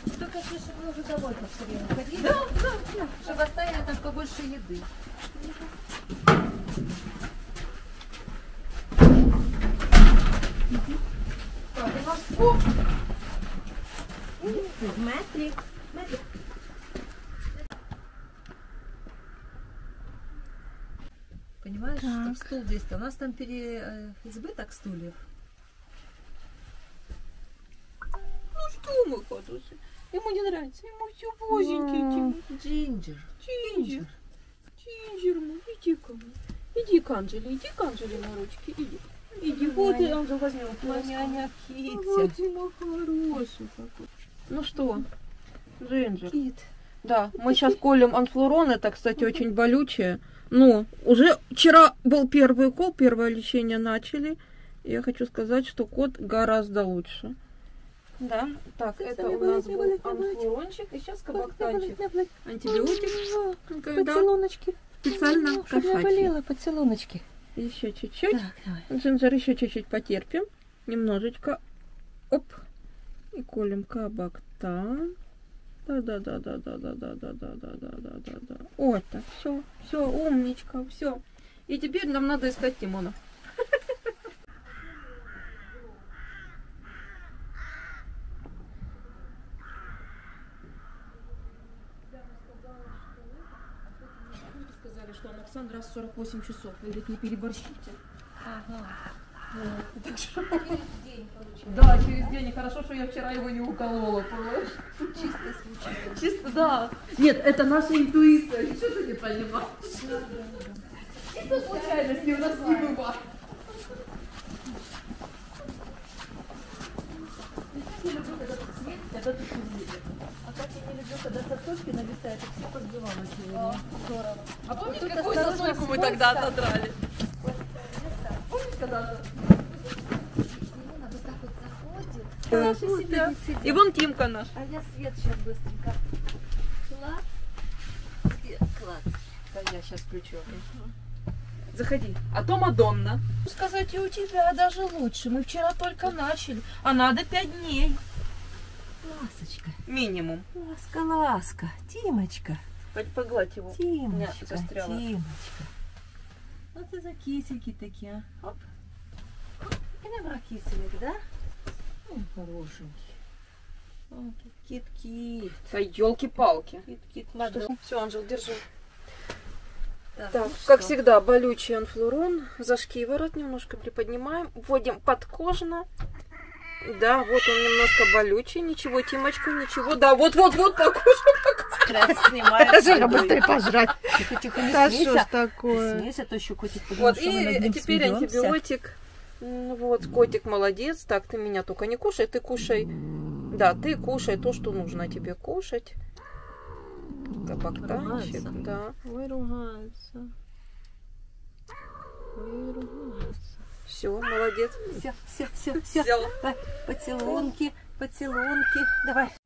Только если чтобы мы уже домой поскорее ходили. Да, да, да. Чтобы оставили там побольше еды. Смотри. Понимаешь, так стул здесь, у нас там избыток стульев. Ну что, мой хороший? Ему не нравится, ему все возенький. Джинджер. Джинджер мой, иди ко мне. Иди к Анжеле на ручки, иди. Иди, вот и Анжел возьмем. Няня Китти. Вот ты мой хороший какой. Ну что, Джинджер? Кит. Да, мы сейчас колем анфлурон, это, кстати, очень болючее. Но уже вчера был первый укол, первое лечение начали. И я хочу сказать, что кот гораздо лучше. Да, так, это у нас был анфлурончик, и сейчас кабактанчик. Антибиотик. Поцелуночки. Специально кошачий. Болела, поцелуночки. Еще чуть-чуть. Так, давай. Джинджер, еще чуть-чуть потерпим. Немножечко. Оп. И колем кабактан. Да. Вот так, все, умничка, все. И теперь нам надо искать Тимона. Сказали, что Александр раз 48 часов. Говорит, не переборщите. Ага. Так что... Через день получается. Да, через день. И хорошо, что я вчера его не уколола, понимаешь? Чисто случайно. Чисто, да. Нет, это наша интуиция. Ничего ты не понимаешь? Чисто случайности у нас не бывает. Я не люблю, когда тут свет, когда тут свет. А как я не люблю, когда сосочки нависают, и все позбивало сегодня. Здорово. А помнишь, Вот тут какую осторожно, сосульку мы скользко. тогда отодрали? Помнишь, когда-то? Вот так вот заходит. И вон Тимка наш. А я свет сейчас быстренько. Класс. Свет, класс. Да, я сейчас включу. Заходи. А то Мадонна. Сказать, и у тебя даже лучше. Мы вчера только начали. А надо 5 дней. Ласочка. Минимум. Ласка. Тимочка. Погладь его. Тимочка. Застряла. Тимочка. Вот это за кисельки такие. Оп. И набрал киселек, да? Хорошенький. Кит-кит. Да елки-палки. Кит-кит. Все, Анжел, держи. Так, Так, ну как что? всегда, болючий анфлурон. За шкиворот немножко приподнимаем. Вводим подкожно. Да, вот он немножко болючий. Ничего, Тимочка, ничего. Да, вот, покушай. Стресс снимается. Жира, быстрее пожрать. Тихо, не Да что ж смейся. такое? Не смейся, то еще котик Вот, подумал, что мы над и ним теперь смеемся. антибиотик. Вот, котик молодец. Так, ты меня только не кушай, ты кушай. Да, ты кушай то, что нужно тебе кушать. Кабактанчик, да. Ой, ругается. Все, молодец. Все. Всё. Поцелунки. Давай.